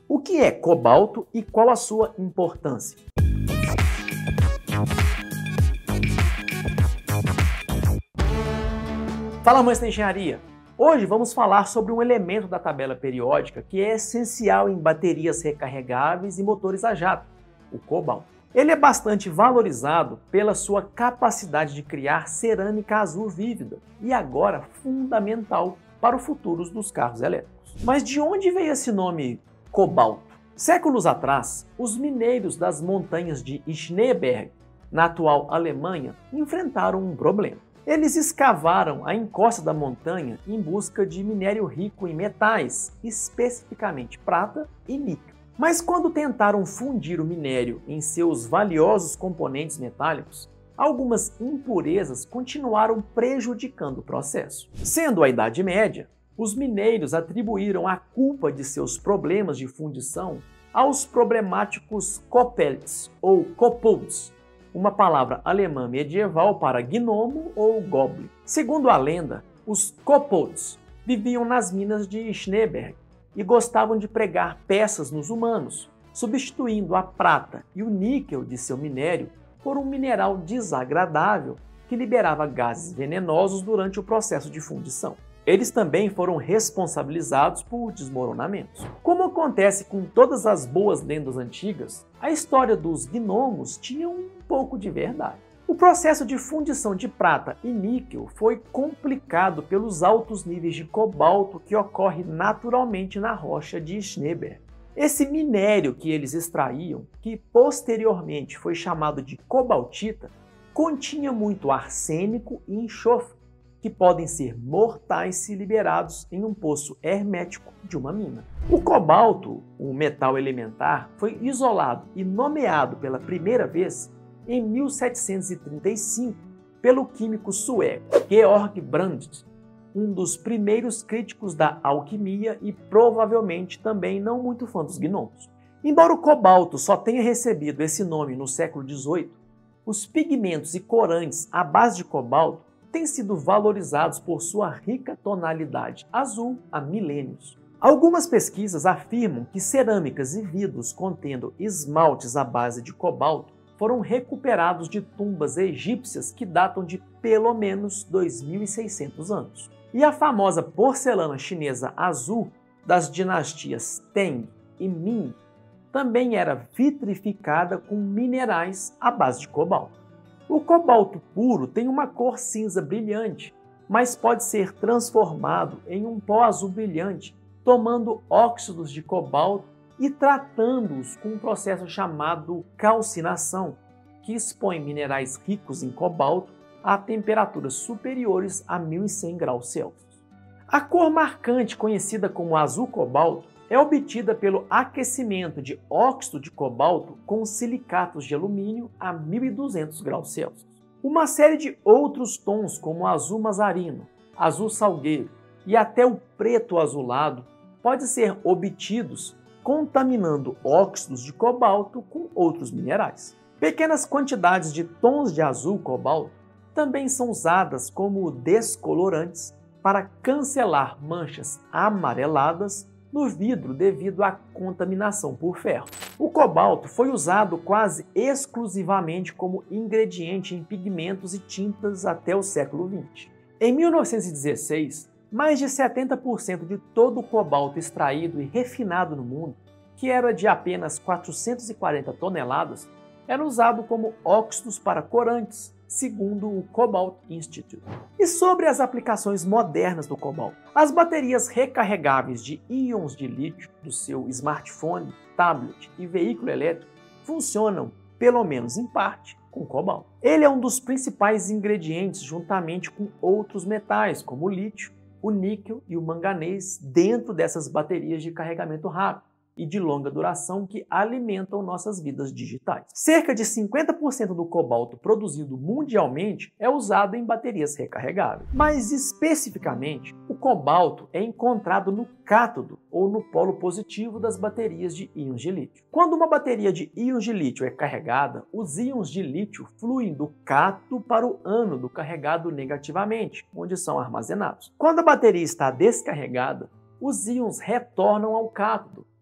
O que é cobalto e qual a sua importância? Fala, amantes da engenharia! Hoje vamos falar sobre um elemento da tabela periódica que é essencial em baterias recarregáveis e motores a jato, o cobalto. Ele é bastante valorizado pela sua capacidade de criar cerâmica azul vívida e agora fundamental para o futuro dos carros elétricos. Mas de onde veio esse nome cobalto? Séculos atrás, os mineiros das montanhas de Schneeberg, na atual Alemanha, enfrentaram um problema. Eles escavaram a encosta da montanha em busca de minério rico em metais, especificamente prata e níquel. Mas quando tentaram fundir o minério em seus valiosos componentes metálicos, algumas impurezas continuaram prejudicando o processo. Sendo a Idade Média, os mineiros atribuíram a culpa de seus problemas de fundição aos problemáticos Kopelts ou Kobolds, uma palavra alemã medieval para gnomo ou goblin. Segundo a lenda, os Kobolds viviam nas minas de Schneeberg e gostavam de pregar peças nos humanos, substituindo a prata e o níquel de seu minério por um mineral desagradável que liberava gases venenosos durante o processo de fundição. Eles também foram responsabilizados por desmoronamentos. Como acontece com todas as boas lendas antigas, a história dos gnomos tinha um pouco de verdade. O processo de fundição de prata e níquel foi complicado pelos altos níveis de cobalto que ocorre naturalmente na rocha de Schneeberg. Esse minério que eles extraíam, que posteriormente foi chamado de cobaltita, continha muito arsênico e enxofre, que podem ser mortais se liberados em um poço hermético de uma mina. O cobalto, o metal elementar, foi isolado e nomeado pela primeira vez em 1735 pelo químico sueco Georg Brandt, um dos primeiros críticos da alquimia e provavelmente também não muito fã dos gnomos. Embora o cobalto só tenha recebido esse nome no século XVIII, os pigmentos e corantes à base de cobalto têm sido valorizados por sua rica tonalidade azul há milênios. Algumas pesquisas afirmam que cerâmicas e vidros contendo esmaltes à base de cobalto foram recuperados de tumbas egípcias que datam de pelo menos 2.600 anos. E a famosa porcelana chinesa azul das dinastias Tang e Ming também era vitrificada com minerais à base de cobalto. O cobalto puro tem uma cor cinza brilhante, mas pode ser transformado em um pó azul brilhante, tomando óxidos de cobalto e tratando-os com um processo chamado calcinação, que expõe minerais ricos em cobalto a temperaturas superiores a 1.100 graus Celsius. A cor marcante, conhecida como azul cobalto, é obtida pelo aquecimento de óxido de cobalto com silicatos de alumínio a 1.200 graus Celsius. Uma série de outros tons, como o azul mazarino, azul salgueiro e até o preto azulado, pode ser obtidos contaminando óxidos de cobalto com outros minerais. Pequenas quantidades de tons de azul cobalto também são usadas como descolorantes para cancelar manchas amareladas no vidro devido à contaminação por ferro. O cobalto foi usado quase exclusivamente como ingrediente em pigmentos e tintas até o século XX. Em 1916, mais de 70% de todo o cobalto extraído e refinado no mundo, que era de apenas 440 toneladas, era usado como óxidos para corantes, segundo o Cobalt Institute. E sobre as aplicações modernas do cobalto? As baterias recarregáveis de íons de lítio do seu smartphone, tablet e veículo elétrico funcionam, pelo menos em parte, com cobalto. Ele é um dos principais ingredientes juntamente com outros metais, como o lítio, o níquel e o manganês, dentro dessas baterias de carregamento rápido e de longa duração que alimentam nossas vidas digitais. Cerca de 50% do cobalto produzido mundialmente é usado em baterias recarregáveis. Mas especificamente, o cobalto é encontrado no cátodo ou no polo positivo das baterias de íons de lítio. Quando uma bateria de íons de lítio é carregada, os íons de lítio fluem do cátodo para o ânodo carregado negativamente, onde são armazenados. Quando a bateria está descarregada, os íons retornam ao cátodo,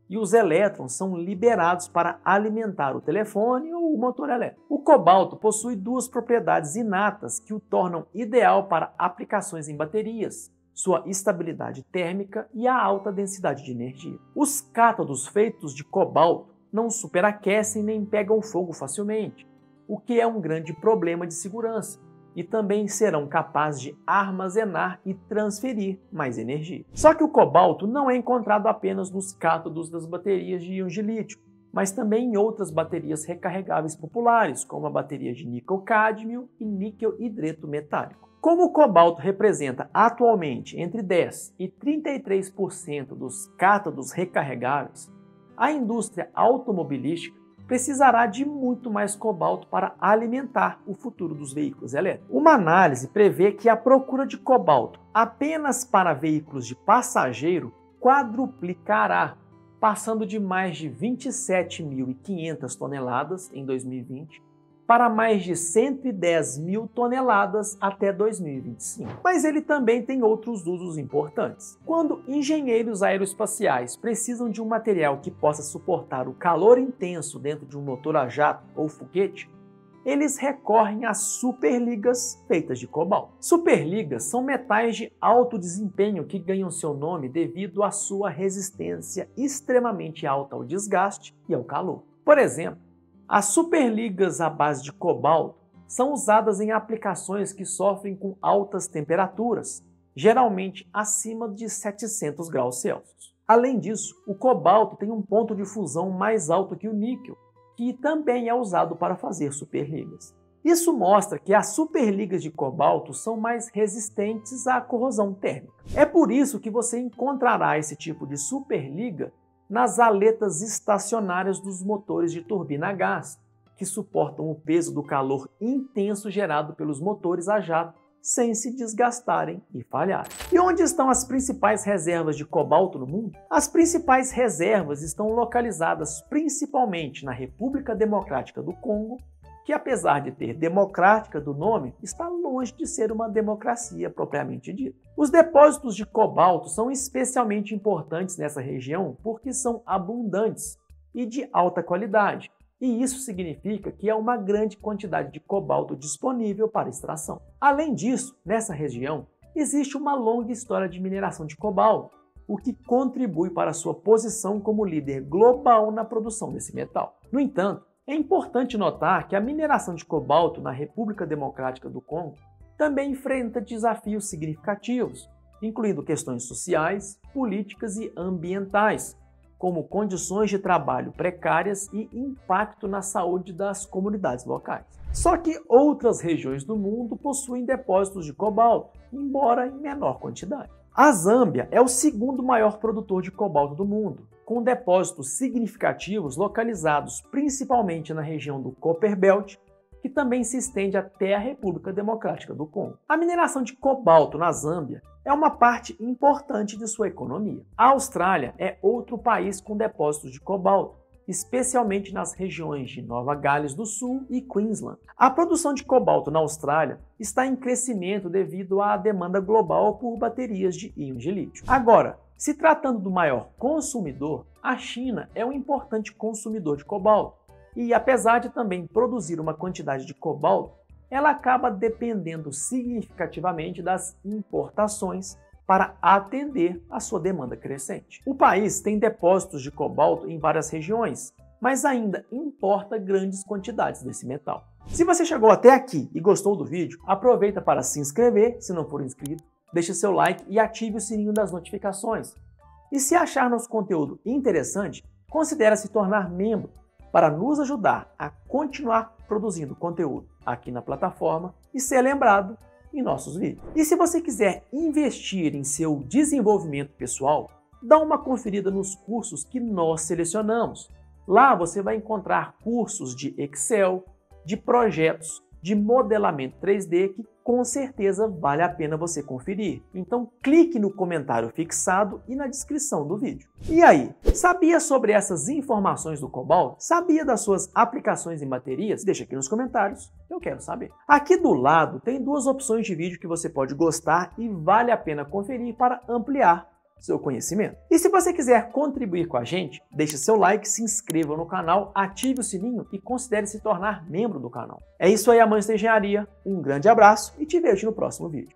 e os elétrons são liberados para alimentar o telefone ou o motor elétrico. O cobalto possui duas propriedades inatas que o tornam ideal para aplicações em baterias: sua estabilidade térmica e a alta densidade de energia. Os cátodos feitos de cobalto não superaquecem nem pegam fogo facilmente, o que é um grande problema de segurança, e também serão capazes de armazenar e transferir mais energia. Só que o cobalto não é encontrado apenas nos cátodos das baterias de íons de lítio, mas também em outras baterias recarregáveis populares, como a bateria de níquel-cádmio e níquel-hidreto metálico. Como o cobalto representa atualmente entre 10% e 33% dos cátodos recarregáveis, a indústria automobilística precisará de muito mais cobalto para alimentar o futuro dos veículos elétricos. Uma análise prevê que a procura de cobalto apenas para veículos de passageiro quadruplicará, passando de mais de 27.500 toneladas em 2020 para mais de 110 mil toneladas até 2025. Mas ele também tem outros usos importantes. Quando engenheiros aeroespaciais precisam de um material que possa suportar o calor intenso dentro de um motor a jato ou foguete, eles recorrem às superligas feitas de cobalto. Superligas são metais de alto desempenho que ganham seu nome devido à sua resistência extremamente alta ao desgaste e ao calor. Por exemplo, as superligas à base de cobalto são usadas em aplicações que sofrem com altas temperaturas, geralmente acima de 700 graus Celsius. Além disso, o cobalto tem um ponto de fusão mais alto que o níquel, que também é usado para fazer superligas. Isso mostra que as superligas de cobalto são mais resistentes à corrosão térmica. É por isso que você encontrará esse tipo de superliga nas aletas estacionárias dos motores de turbina a gás, que suportam o peso do calor intenso gerado pelos motores a jato sem se desgastarem e falharem. E onde estão as principais reservas de cobalto no mundo? As principais reservas estão localizadas principalmente na República Democrática do Congo, que apesar de ter democrática do nome, está longe de ser uma democracia propriamente dita. Os depósitos de cobalto são especialmente importantes nessa região porque são abundantes e de alta qualidade, e isso significa que há uma grande quantidade de cobalto disponível para extração. Além disso, nessa região, existe uma longa história de mineração de cobalto, o que contribui para sua posição como líder global na produção desse metal. No entanto, é importante notar que a mineração de cobalto na República Democrática do Congo também enfrenta desafios significativos, incluindo questões sociais, políticas e ambientais, como condições de trabalho precárias e impacto na saúde das comunidades locais. Só que outras regiões do mundo possuem depósitos de cobalto, embora em menor quantidade. A Zâmbia é o segundo maior produtor de cobalto do mundo, com depósitos significativos localizados principalmente na região do Copperbelt, que também se estende até a República Democrática do Congo. A mineração de cobalto na Zâmbia é uma parte importante de sua economia. A Austrália é outro país com depósitos de cobalto, especialmente nas regiões de Nova Gales do Sul e Queensland. A produção de cobalto na Austrália está em crescimento devido à demanda global por baterias de íons de lítio. Agora, se tratando do maior consumidor, a China é um importante consumidor de cobalto e, apesar de também produzir uma quantidade de cobalto, ela acaba dependendo significativamente das importações para atender a sua demanda crescente. O país tem depósitos de cobalto em várias regiões, mas ainda importa grandes quantidades desse metal. Se você chegou até aqui e gostou do vídeo, aproveita para se inscrever, se não for inscrito, deixe seu like e ative o sininho das notificações. E se achar nosso conteúdo interessante, considere se tornar membro para nos ajudar a continuar produzindo conteúdo aqui na plataforma e ser lembrado em nossos vídeos. E se você quiser investir em seu desenvolvimento pessoal, dá uma conferida nos cursos que nós selecionamos. Lá você vai encontrar cursos de Excel, de projetos, de modelamento 3D que com certeza vale a pena você conferir. Então clique no comentário fixado e na descrição do vídeo. E aí, sabia sobre essas informações do cobalto? Sabia das suas aplicações em baterias? Deixa aqui nos comentários, eu quero saber. Aqui do lado tem duas opções de vídeo que você pode gostar e vale a pena conferir para ampliar seu conhecimento. E se você quiser contribuir com a gente, deixe seu like, se inscreva no canal, ative o sininho e considere se tornar membro do canal. É isso aí, amantes da engenharia, um grande abraço e te vejo no próximo vídeo.